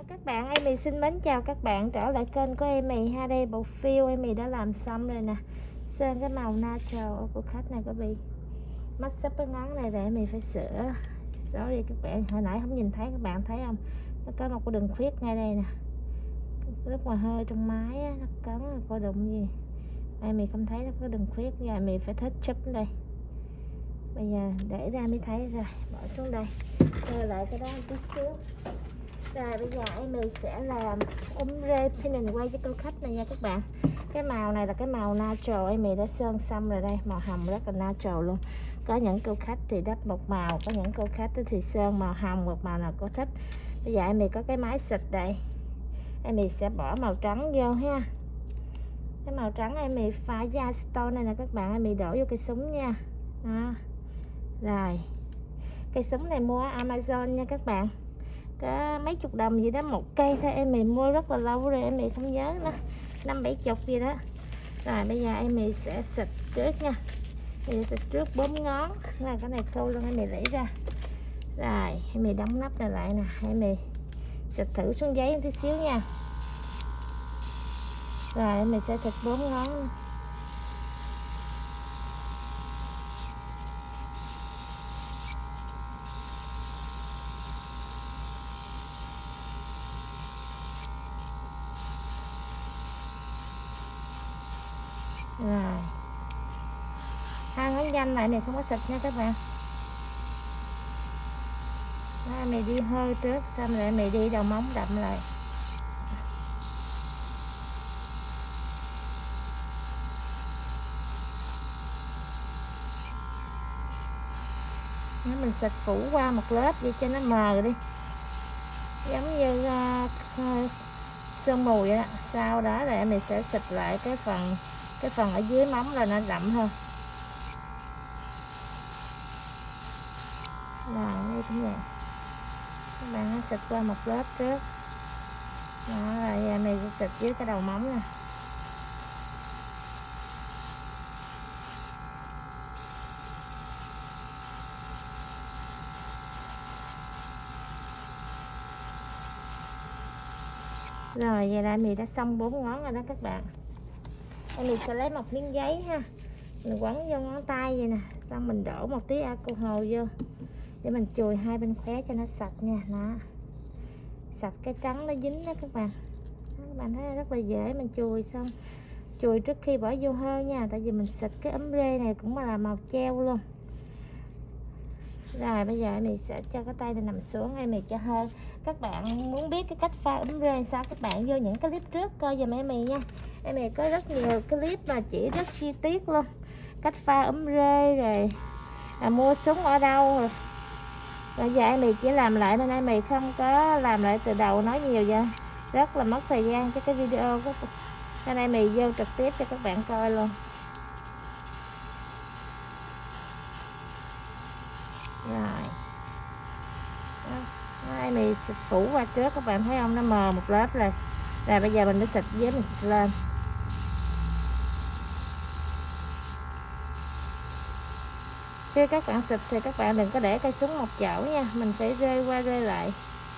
Các bạn, Amy xin mến chào các bạn trở lại kênh của Amy ha. Đây bộ phiêu Amy đã làm xong rồi nè. Sơn cái màu natural của khách này có bị mắt sắp cái ngón này để Amy phải sửa. Sorry các bạn, hồi nãy không nhìn thấy, các bạn thấy không? Nó có một cái đường khuyết ngay đây nè. Lúc mà hơi trong máy á, nó cấn coi đụng gì. Amy không thấy nó có đường khuyết, giờ Amy phải thết chúp đây. Bây giờ để ra mới thấy rồi, bỏ xuống đây. Rồi lại cái đó một chút xíu. Rồi bây giờ Amy sẽ làm ombre pinning quay cho cô khách này nha các bạn. Cái màu này là cái màu natural, Amy đã sơn xong rồi đây, màu hồng rất là natural luôn. Có những cô khách thì đắp một màu, có những cô khách thì sơn màu hồng một màu nào cô thích. Bây giờ Amy có cái máy xịt đây, Amy sẽ bỏ màu trắng vô ha. Cái màu trắng Amy pha da stone này nè các bạn, Amy đổ vô cây súng nha. Đó. Rồi cây súng này mua ở Amazon nha các bạn, có mấy chục đồng gì đó một cây thôi. Amy mua rất là lâu rồi, Amy không nhớ nữa, 50-70 gì đó. Rồi bây giờ Amy sẽ xịt trước nha. Amy xịt trước 4 ngón là cái này khô luôn, Amy lấy ra. Rồi Amy đóng nắp này lại nè, Amy xịt thử xuống giấy một tí xíu nha. Rồi Amy sẽ xịt 4 ngón nữa. Rồi hai ngón danh lại này không có xịt nha các bạn. Đó, mày đi hơi trước xong rồi mày đi đầu móng đậm lại. Nếu mình xịt phủ qua một lớp đi cho nó mờ đi, giống như sương mù vậy đó. Sau đó là mình sẽ xịt lại cái phần ở dưới móng là nó đậm hơn. Rồi đây cũng vậy, các bạn nó xịt qua một lớp trước. Đó rồi mình sẽ xịt dưới cái đầu móng nè. Rồi vậy là mình đã xong 4 ngón rồi đó các bạn. Mình sẽ lấy một miếng giấy ha, mình quấn vô ngón tay vậy nè, xong mình đổ một tí alcohol vô để mình chùi hai bên khóe cho nó sạch nha. Đó, sạch cái trắng nó dính đó các bạn. Đó, các bạn thấy rất là dễ, mình chùi xong chùi trước khi bỏ vô hơi nha, tại vì mình xịt cái ombre này cũng là màu treo luôn. Rồi bây giờ mình sẽ cho cái tay này nằm xuống, mình cho hơi. Các bạn muốn biết cái cách pha ombre sao, các bạn vô những cái clip trước coi giùm em nha. Em có rất nhiều cái clip mà chỉ rất chi tiết luôn, cách pha ombre rồi mua súng ở đâu rồi. Bây giờ em chỉ làm lại nên em không có làm lại từ đầu nói nhiều vậy, rất là mất thời gian cho cái video của nên em vô trực tiếp cho các bạn coi luôn. Rồi đó, mình xịt phủ qua trước, các bạn thấy không, nó mờ một lớp rồi. Rồi bây giờ mình mới xịt giấy mình xịt lên. Khi các bạn xịt thì các bạn đừng có để cây súng một chỗ nha, mình phải rơi qua rơi lại.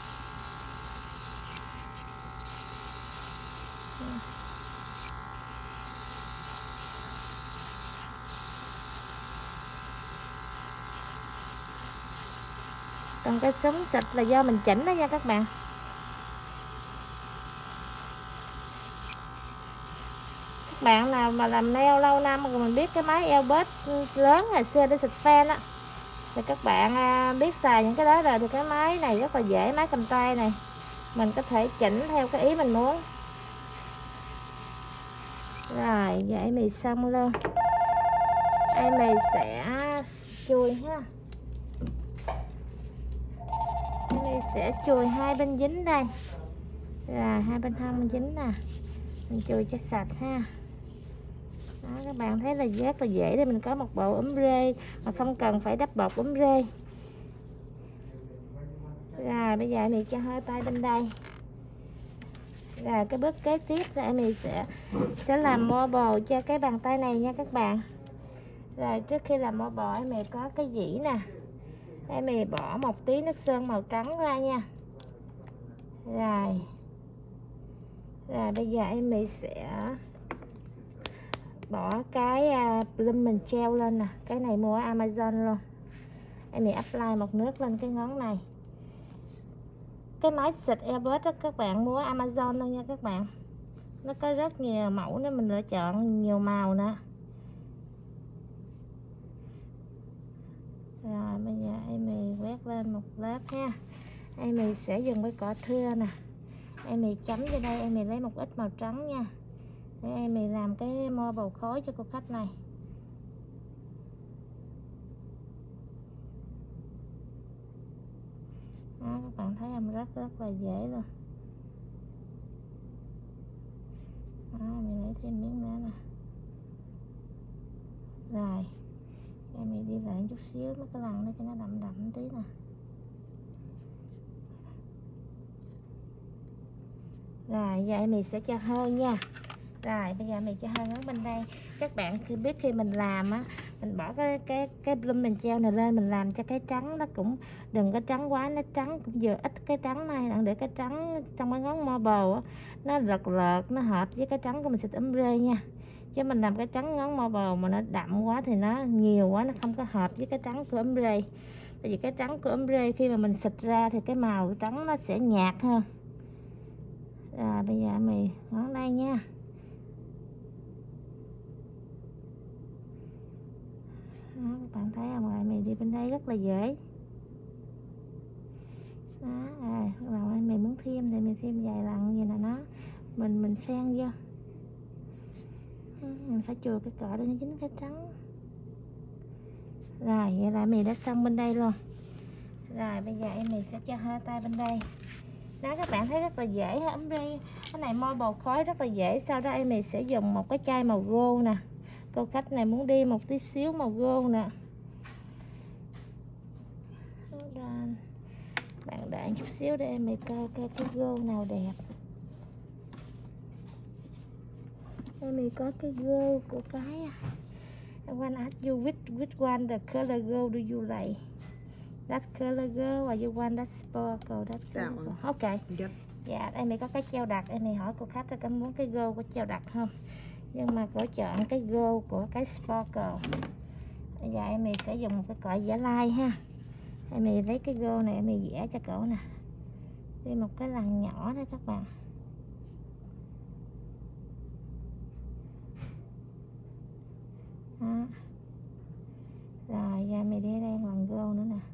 Còn cái súng xịt là do mình chỉnh đó nha các bạn. Các bạn nào mà làm nail lâu năm rồi mình biết cái máy Elbert lớn ngày xưa để xịt fan á, thì các bạn biết xài những cái đó rồi, thì cái máy này rất là dễ, máy cầm tay này mình có thể chỉnh theo cái ý mình muốn. Rồi vậy mì xong luôn, em mì sẽ chùi ha. Em sẽ chùi hai bên dính đây, rồi hai bên hông dính nè, mình chùi cho sạch ha. Đó, các bạn thấy là rất là dễ để mình có một bộ ombre mà không cần phải đắp bột ombre. Rồi bây giờ mình cho hơi tay bên đây. Rồi cái bước kế tiếp là mình sẽ làm mobile cho cái bàn tay này nha các bạn. Rồi trước khi làm mobile mình có cái dĩ nè, mình bỏ một tí nước sơn màu trắng ra nha. Rồi bây giờ em sẽ bỏ cái plum mình treo lên nè. Cái này mua ở Amazon luôn. Em apply một nước lên cái ngón này. Cái máy xịt Airbrush đó các bạn mua ở Amazon luôn nha các bạn. Nó có rất nhiều mẫu để mình lựa chọn, nhiều màu nữa. Rồi bây giờ em quét lên một lớp ha. Em sẽ dùng cái cọ thưa nè. Em chấm vô đây, em lấy một ít màu trắng nha. Để em làm cái mo bầu khói cho cô khách này. Đó, các bạn thấy em rất là dễ luôn. Đó, mình lấy thêm miếng nữa nè. Rồi em đi lại chút xíu mấy cái lần đó cho nó đậm tí nè. Rồi giờ em sẽ cho hơi nha. Rồi bây giờ mình cho hơi ngón bên đây. Các bạn cứ biết khi mình làm á, mình bỏ cái plum mình treo này lên, mình làm cho cái trắng nó cũng đừng có trắng quá, nó trắng cũng vừa ít cái trắng này, đặng để cái trắng trong cái ngón marble á nó lợt nó hợp với cái trắng của mình xịt ombre nha. Chứ mình làm cái trắng ngón marble mà nó đậm quá thì nó nhiều quá, nó không có hợp với cái trắng của ombre. Tại vì cái trắng của ombre khi mà mình xịt ra thì cái màu trắng nó sẽ nhạt hơn. Rồi bây giờ mình ngón đây nha. Đó, các bạn thấy không, rồi mình đi bên đây rất là dễ. Đó, rồi mình muốn thêm thì mình thêm vài lần vậy là nó mình xen vô. Mình phải chùi cái cọ để nó dính cái trắng. Rồi vậy là mình đã xong bên đây luôn. Rồi bây giờ mình sẽ cho hơi tay bên đây. Đó, các bạn thấy rất là dễ ha. Cái này mo bầu khói rất là dễ. Sau đó mình sẽ dùng một cái chai màu gold nè. Cô khách này muốn đi một tí xíu màu gold nè. Bạn đợi chút xíu để em coi cái gold nào đẹp. Em có cái gold của cái I want to ask you which one the color gold do you like? That color gold or you want that sparkle? That one. Okay. Yep. Dạ, em có cái treo đặc. Em hỏi cô khách là có muốn cái gold của treo đặc không? Nhưng mà cô chọn cái gold của cái sparkle. Bây giờ em sẽ dùng một cái cọ vẽ line ha. Em lấy cái gold này em vẽ cho cổ nè. Đi một cái lằn nhỏ thôi các bạn. Đó. Rồi giờ mình đi đây bằng gold nữa nè.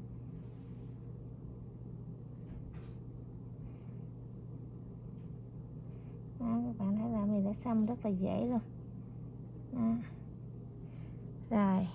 Đó, các bạn thấy là mình đã xong rất là dễ luôn. Đó. Rồi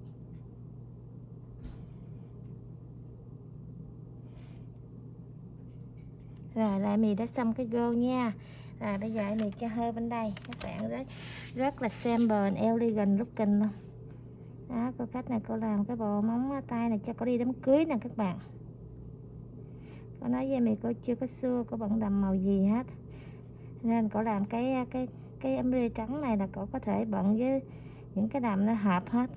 lại mình đã xong cái gold nha. Rồi bây giờ mình cho hơi bên đây. Các bạn rất là simple and elegant looking luôn. Đó, cô khách này cô làm cái bộ móng tay này cho cô đi đám cưới nè các bạn. Cô nói với mình cô chưa có xưa cô bận đầm màu gì hết, nên cô làm cái ombre trắng này là cô có thể bận với những cái đầm nó hợp hết.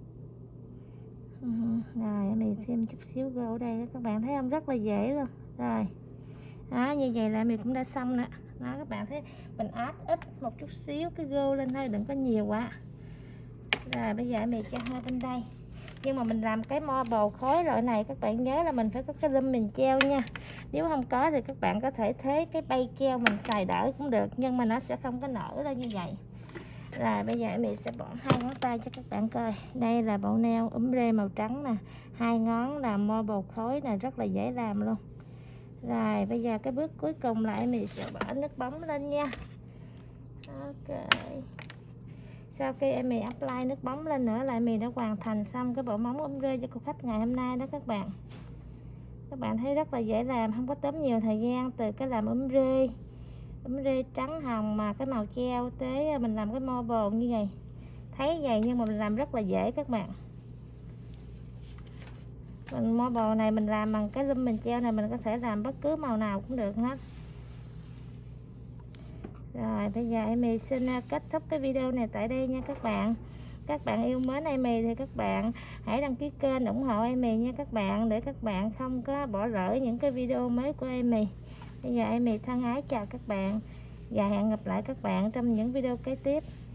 Rồi mình thêm chút xíu gold ở đây các bạn thấy không, rất là dễ luôn. Rồi đó, như vậy là mình cũng đã xong nè. Đó, các bạn thấy mình áp ít một chút xíu cái gold lên thôi, đừng có nhiều quá. Rồi bây giờ mình cho hai bên đây. Nhưng mà mình làm cái mo bầu khói loại này các bạn nhớ là mình phải có cái lum mình treo nha. Nếu không có thì các bạn có thể thế cái bay keo mình xài đỡ cũng được, nhưng mà nó sẽ không có nở ra như vậy. Rồi bây giờ mình sẽ bỏ hai ngón tay cho các bạn coi. Đây là bộ nail ombre màu trắng nè. Hai ngón là mo bầu khói nè, rất là dễ làm luôn. Rồi bây giờ cái bước cuối cùng lại mình sẽ bỏ nước bóng lên nha. Ok. Sau khi em apply nước bóng lên nữa là mình đã hoàn thành xong cái bộ móng ombre cho cô khách ngày hôm nay đó các bạn. Các bạn thấy rất là dễ làm, không có tốn nhiều thời gian. Từ cái làm ombre trắng hồng mà cái màu treo tới mình làm cái marble như vậy. Thấy vậy nhưng mà mình làm rất là dễ các bạn. Mình marble này mình làm bằng cái lum mình treo này, mình có thể làm bất cứ màu nào cũng được hết. Rồi bây giờ em xin kết thúc cái video này tại đây nha các bạn. Các bạn yêu mến Amy thì các bạn hãy đăng ký kênh ủng hộ Amy nha các bạn, để các bạn không có bỏ lỡ những cái video mới của Amy. Bây giờ Amy thân ái chào các bạn và hẹn gặp lại các bạn trong những video kế tiếp.